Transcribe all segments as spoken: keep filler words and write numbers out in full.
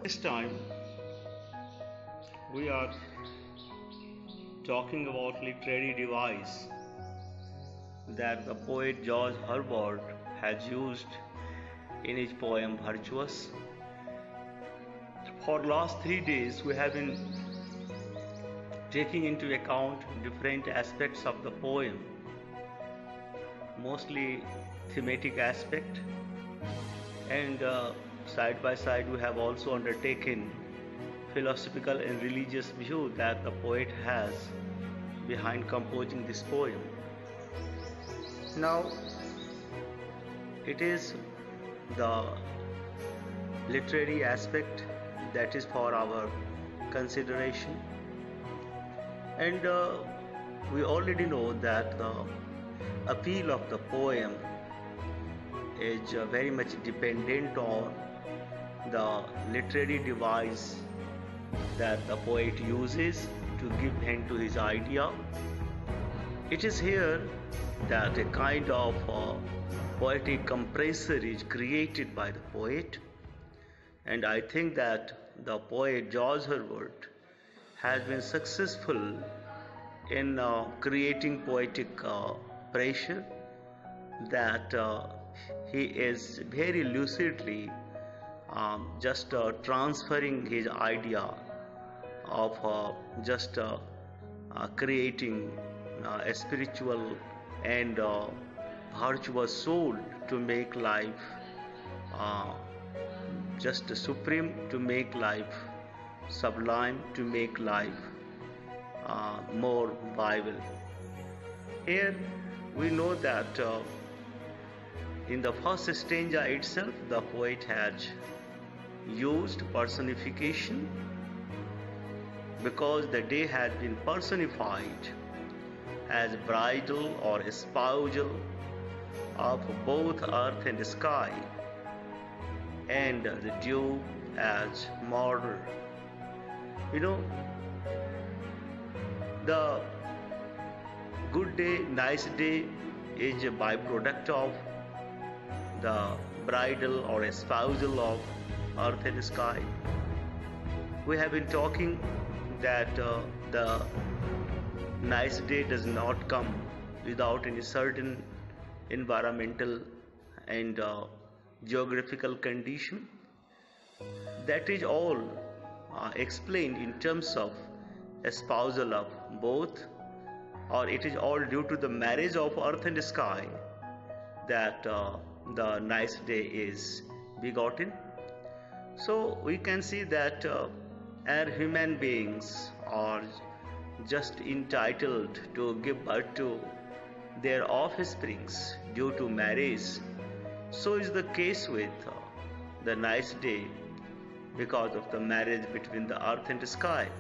This time we are talking about literary device that the poet George Herbert has used in his poem Virtuous. For last three days we have been taking into account different aspects of the poem, mostly thematic aspect, and uh, side by side we have also undertaken philosophical and religious view that the poet has behind composing this poem. Now it is the literary aspect that is for our consideration, and uh, we already know that the appeal of the poem is uh, very much dependent on the literary device that the poet uses to give vent to his idea. It is here that a kind of uh, poetic compressor is created by the poet, and I think that the poet George Herbert has been successful in uh, creating poetic uh, pressure that uh, he is very lucidly um, just uh, transferring his idea of uh, just uh, uh, creating uh, a spiritual and uh, virtuous soul to make life uh, just supreme, to make life sublime, to make life uh, more viable. Here we know that uh, in the first stanza itself the poet has used personification, because the day has been personified as bridal or espousal of both earth and sky, and the dew as murder. You know, the good day, nice day is a byproduct of the bridal or espousal of earth and sky. We have been talking that uh, the nice day does not come without any certain environmental and uh, geographical condition. That is all uh, explained in terms of espousal of both, or it is all due to the marriage of earth and sky that uh, the nice day is begotten. So we can see that uh, our human beings are just entitled to give birth to their offsprings due to marriage. So is the case with uh, the nice day, because of the marriage between the earth and sky.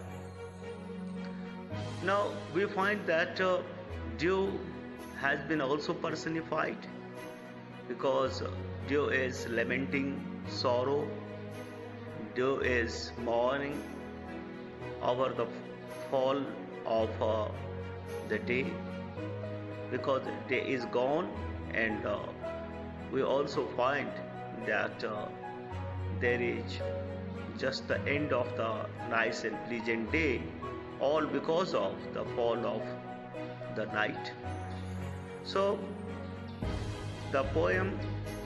Now we find that uh, dew has been also personified, because dew is lamenting sorrow, dew is mourning over the fall of uh, the day, because the day is gone, and uh, we also find that uh, there is just the end of the nice and pleasant day, all because of the fall of the night. So the poem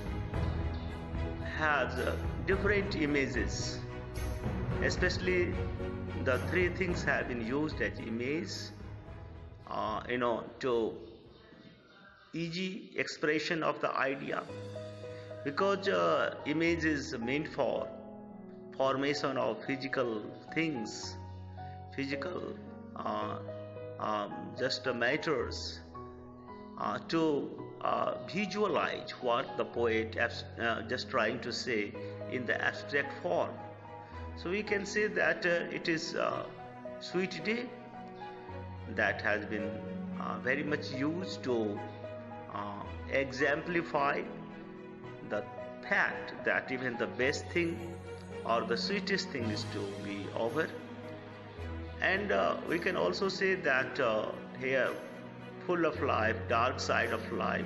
has uh, different images, especially the three things have been used as image, uh, you know, to easy expression of the idea, because uh, image is meant for formation of physical things, physical uh, um, just uh, matters, uh, to uh, visualize what the poet is uh, just trying to say in the abstract form. So we can say that uh, it is a sweet day that has been uh, very much used to uh, exemplify the fact that even the best thing or the sweetest thing is to be over. And uh, we can also say that uh, here, full of life, dark side of life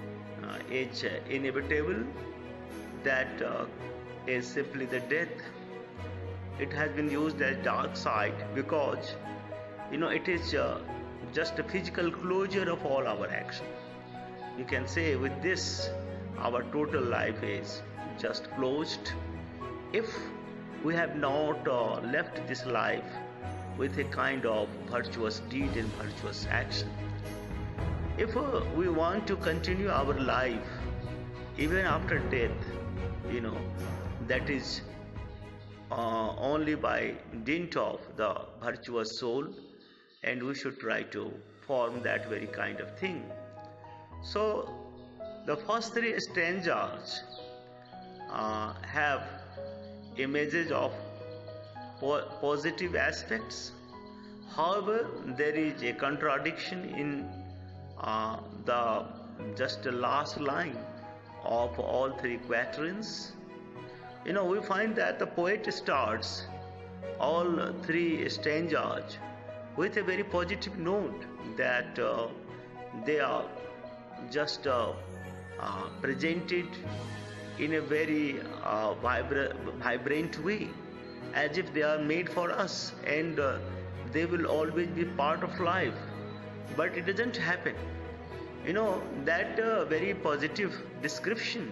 uh, is uh, inevitable, that uh, is simply the death it has been used as dark side because you know it is uh, just a physical closure of all our action. You can say with this our total life is just closed if we have not uh, left this life with a kind of virtuous deed and virtuous action. If uh, we want to continue our life even after death, you know, that is uh, only by dint of the virtuous soul, and we should try to form that very kind of thing. So, the first three stanzas uh, have images of po- positive aspects. However, there is a contradiction in uh, the just the last line of all three quatrains. You know, we find that the poet starts all three stanzas with a very positive note that uh, they are just uh, uh, presented in a very uh, vibra- vibrant way, as if they are made for us and uh, they will always be part of life. But it doesn't happen. You know, that uh, very positive description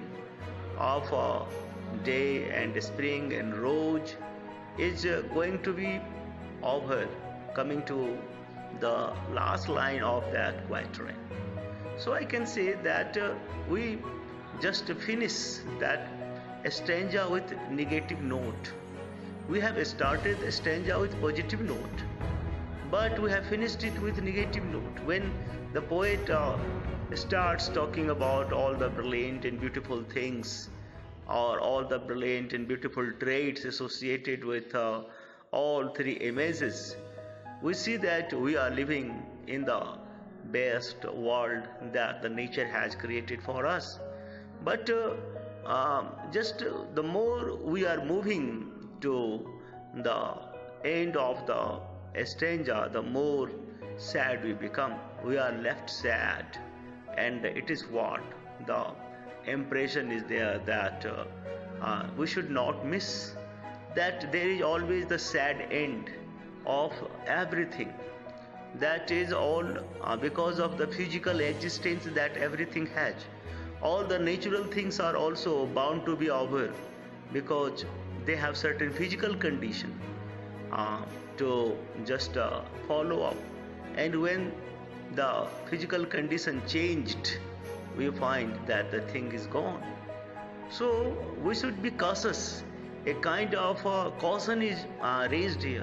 of uh, day and spring and rose is uh, going to be over coming to the last line of that quatrain. So I can say that uh, we just finish that stanza with negative note. We have started the stanza with positive note, but we have finished it with negative note. When the poet uh, starts talking about all the brilliant and beautiful things, or all the brilliant and beautiful traits associated with uh, all three images, we see that we are living in the best world that the nature has created for us. But uh, um, just uh, the more we are moving to the end of the stanza, the more sad we become. We are left sad, and it is what the impression is there that uh, uh, we should not miss, that there is always the sad end of everything. That is all uh, because of the physical existence that everything has. All the natural things are also bound to be over because they have certain physical condition uh, to just uh, follow up. And when the physical condition changed, we find that the thing is gone. So we should be cautious. A kind of uh, caution is uh, raised here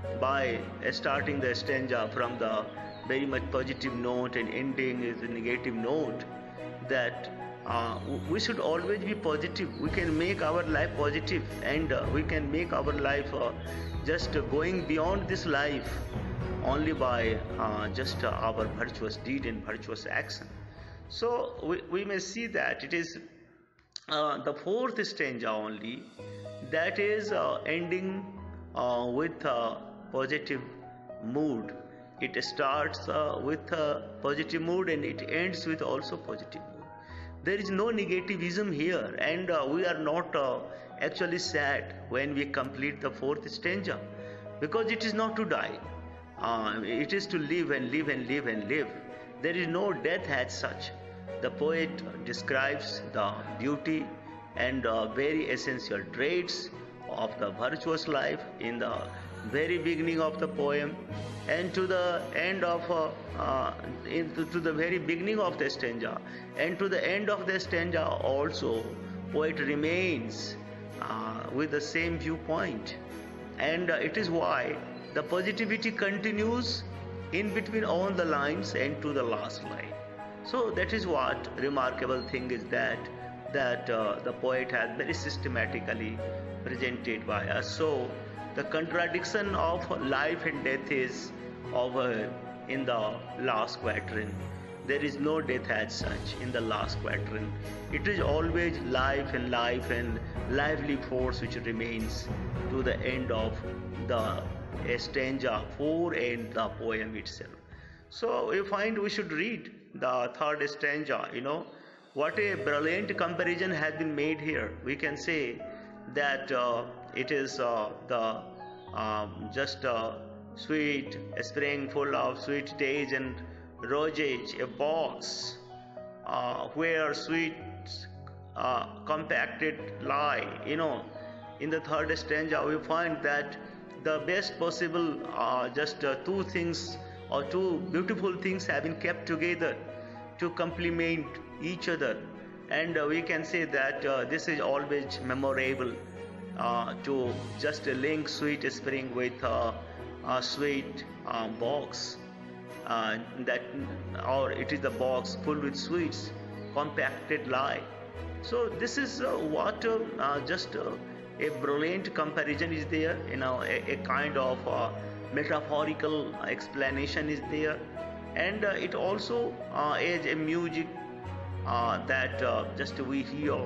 by uh, starting the stanza from the very much positive note and ending is a negative note, that uh, we should always be positive. We can make our life positive, and uh, we can make our life uh, just uh, going beyond this life only by uh, just uh, our virtuous deed and virtuous action. So we, we may see that it is uh, the fourth stanza only that is uh, ending uh, with a positive mood. It starts uh, with a positive mood and it ends with also positive mood. There is no negativism here, and uh, we are not uh, actually sad when we complete the fourth stanza, because it is not to die. Uh, it is to live and live and live and live. There is no death as such. The poet describes the beauty and uh, very essential traits of the virtuous life in the very beginning of the poem, and to the end of uh, uh, into, to the very beginning of the stanza, and to the end of the stanza also poet remains uh, with the same viewpoint. And uh, it is why the positivity continues in between all the lines and to the last line. So that is what remarkable thing is, that that uh, the poet has very systematically presented by us. So the contradiction of life and death is over in the last quatrain. There is no death as such in the last quatrain. It is always life and life and lively force which remains to the end of the stanza four and the poem itself. So we find we should read the third stanza. You know, what a brilliant comparison has been made here. We can say that uh, it is uh, the um, just a sweet spring full of sweet days and roses, a box uh, where sweets uh, compacted lie. You know, in the third stanza, we find that the best possible, uh, just uh, two things or two beautiful things have been kept together to complement each other, and uh, we can say that uh, this is always memorable uh, to just link sweet spring with uh, a sweet uh, box, uh, that or it is the box full with sweets compacted lie. So this is uh, what uh, uh, just uh, a brilliant comparison is there, you know, a, a kind of uh, metaphorical explanation is there, and uh, it also uh, is a music uh, that uh, just we hear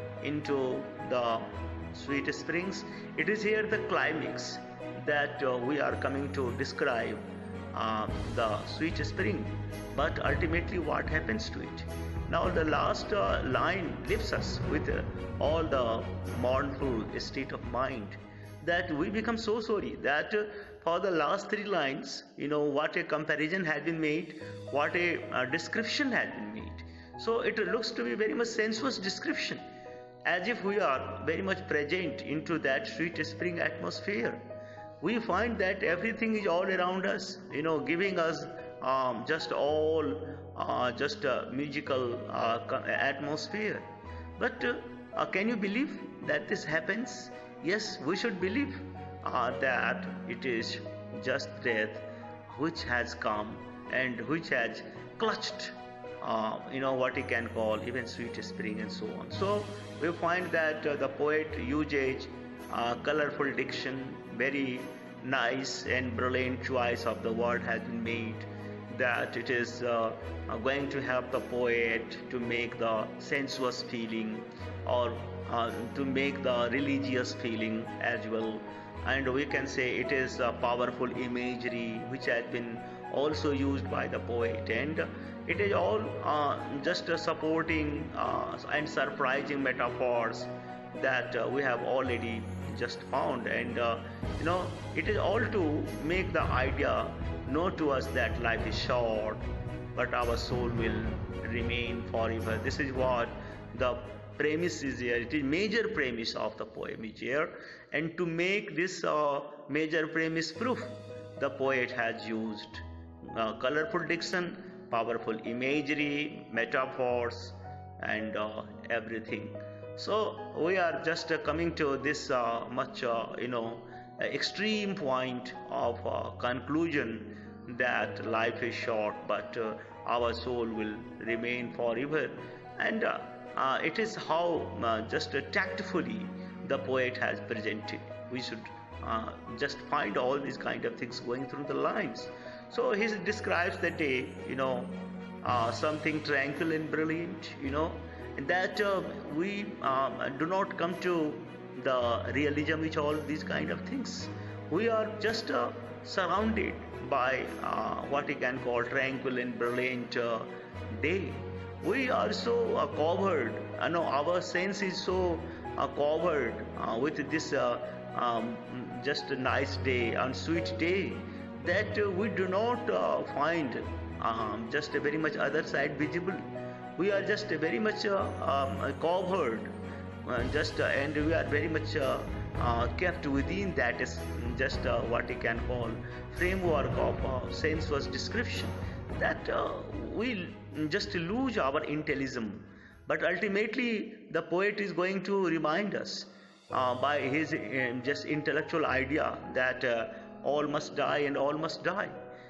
into the sweet springs. It is here the climax that uh, we are coming to describe uh, the sweet spring, but ultimately what happens to it. Now the last uh, line leaves us with uh, all the mournful state of mind that we become so sorry that uh, for the last three lines, you know, what a comparison had been made, what a uh, description had been made. So it looks to be very much sensuous description, as if we are very much present into that sweet spring atmosphere. We find that everything is all around us, you know, giving us um, just all uh, just a musical uh, atmosphere. But uh, uh, can you believe that this happens? Yes, we should believe uh, that it is just death which has come and which has clutched uh, you know what you can call even sweet spring and so on. So we find that uh, the poet uses uh, colorful diction, very nice and brilliant choice of the word has been made, that it is uh, going to help the poet to make the sensuous feeling, or uh, to make the religious feeling as well. And we can say it is a powerful imagery which has been also used by the poet, and it is all uh, just uh, supporting uh, and surprising metaphors that uh, we have already just found. And uh, you know it is all to make the idea known to us that life is short but our soul will remain forever. This is what the premise is here. It is major premise of the poem is here, and to make this uh, major premise proof, the poet has used uh, colorful diction, powerful imagery, metaphors, and uh, everything. So we are just uh, coming to this uh, much uh, you know extreme point of uh, conclusion that life is short but uh, our soul will remain forever. And uh, uh, it is how uh, just uh, tactfully the poet has presented. We should uh, just find all these kind of things going through the lines. So he describes the day, you know uh, something tranquil and brilliant, you know that uh, we um, do not come to the realism which all these kind of things. We are just uh, surrounded by uh, what you can call tranquil and brilliant uh, day. We are so uh, covered, I know our sense is so uh, covered uh, with this uh, um, just a nice day and sweet day, that uh, we do not uh, find um, just a very much other side visible. We are just very much uh, um, covered, uh, just uh, and we are very much uh, uh, kept within that is just uh, what you can call framework of uh, sensuous description, that uh, we just lose our intellism. But ultimately the poet is going to remind us uh, by his uh, just intellectual idea that uh, all must die and all must die.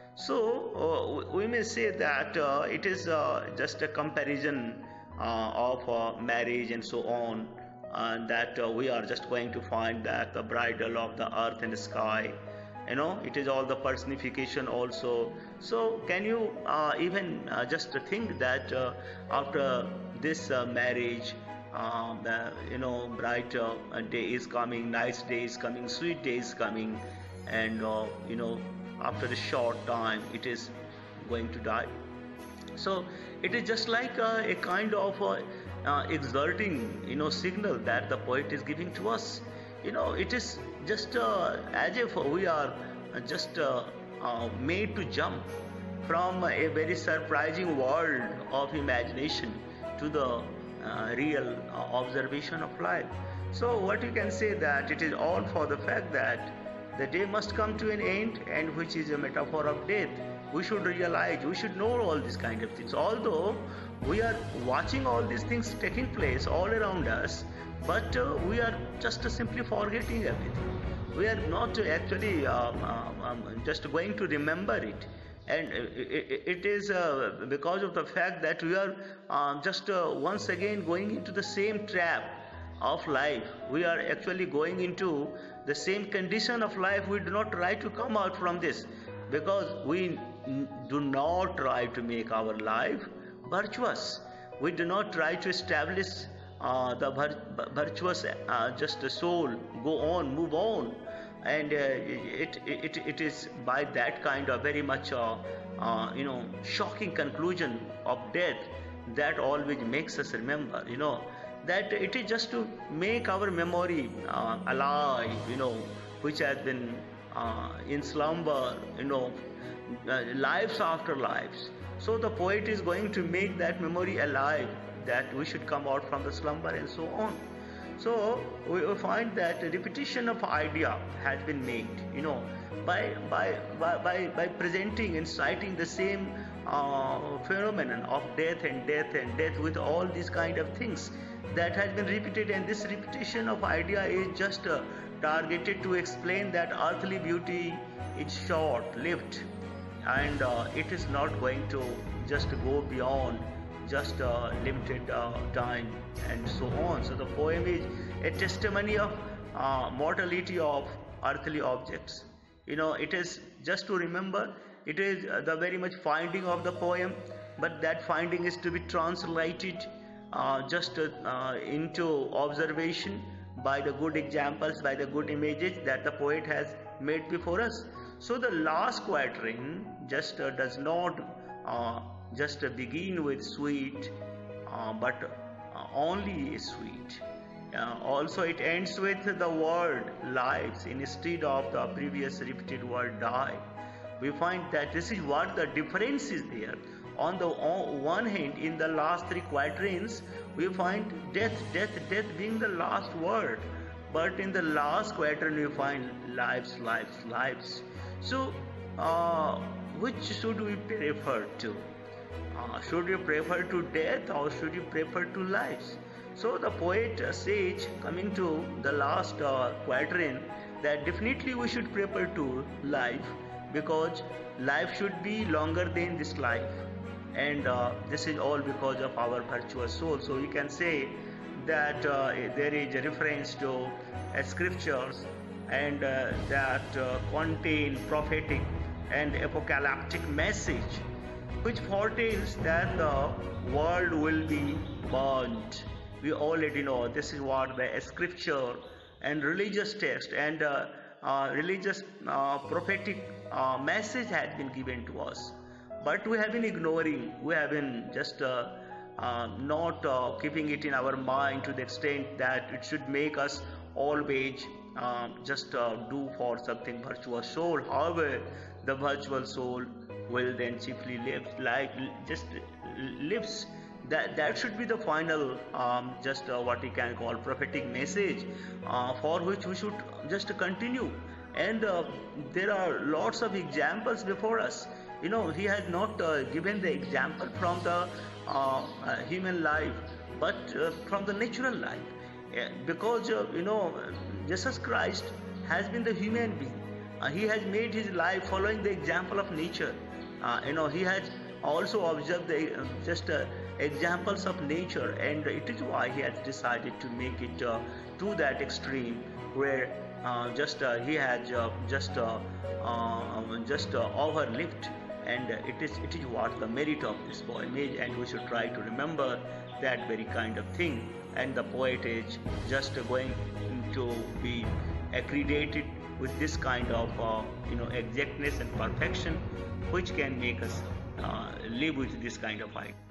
So uh, we may say that uh, it is uh, just a comparison uh, of uh, marriage and so on, and that uh, we are just going to find that the bridal of the earth and the sky, you know it is all the personification also. So can you uh, even uh, just think that uh, after this uh, marriage, uh, the you know bright uh, day is coming, nice day is coming, sweet day is coming, and uh, you know after a short time it is going to die. So it is just like uh, a kind of uh, uh, exerting you know signal that the poet is giving to us. You know, it is just uh, as if we are just uh, uh, made to jump from a very surprising world of imagination to the uh, real uh, observation of life. So what you can say that it is all for the fact that the day must come to an end, and which is a metaphor of death. We should realize, we should know all these kind of things. Although we are watching all these things taking place all around us, but uh, we are just uh, simply forgetting everything. We are not actually um, um, um, just going to remember it. And it, it is uh, because of the fact that we are uh, just uh, once again going into the same trap of life. We are actually going into the same condition of life. We do not try to come out from this, because we do not try to make our life virtuous. We do not try to establish uh, the vir- virtuous uh, just a soul, go on, move on. And uh, it, it it is by that kind of very much uh, uh, you know shocking conclusion of death that always makes us remember, you know that it is just to make our memory uh, alive, you know which has been uh, in slumber, you know uh, lives after lives. So the poet is going to make that memory alive, that we should come out from the slumber and so on. So we find that repetition of idea has been made, you know, by by by by, by presenting and citing the same uh, phenomenon of death and death and death with all these kind of things that has been repeated. And this repetition of idea is just uh, targeted to explain that earthly beauty is short-lived, and uh, it is not going to just go beyond just a limited uh, time and so on. So the poem is a testimony of uh, mortality of earthly objects. You know, it is just to remember, it is uh, the very much finding of the poem, but that finding is to be translated uh, just uh, into observation by the good examples, by the good images that the poet has made before us. So the last quatrain just uh, does not uh, just uh, begin with sweet, uh, but uh, only sweet. Uh, also it ends with the word lives instead of the previous repeated word die. We find that this is what the difference is there. On the one hand, in the last three quatrains, we find death, death, death being the last word. But in the last quatrain, we find lives, lives, lives. So, uh, which should we prefer to? Uh, should you prefer to death, or should you prefer to lives? So the poet uh, says, coming to the last uh, quatrain, that definitely we should prefer to life, because life should be longer than this life, and uh, this is all because of our virtuous soul. So you can say that uh, there is a reference to uh, scriptures and uh, that uh, contain prophetic and apocalyptic message, which foretells that the world will be burnt. We already know this is what the scripture and religious text and uh, uh, religious uh, prophetic uh, message has been given to us, but we have been ignoring, we have been just uh, uh, not uh, keeping it in our mind to the extent that it should make us always uh, just uh, do for something virtuous soul. However, the virtual soul will then chiefly live like just lives. That that should be the final um, just uh, what we can call prophetic message uh, for which we should just continue. And uh, there are lots of examples before us. You know, he has not uh, given the example from the uh, uh, human life, but uh, from the natural life. Yeah, because uh, you know, Jesus Christ has been the human being. Uh, he has made his life following the example of nature. Uh, you know, he has also observed the uh, just uh, examples of nature, and it is why he has decided to make it uh, to that extreme where uh, just uh, he has uh, just uh, uh, just uh, overlived. And it is it is what the merit of this poem is, and we should try to remember that very kind of thing. And the poet is just going to be accredited with this kind of uh, you know exactness and perfection, which can make us uh, live with this kind of idea.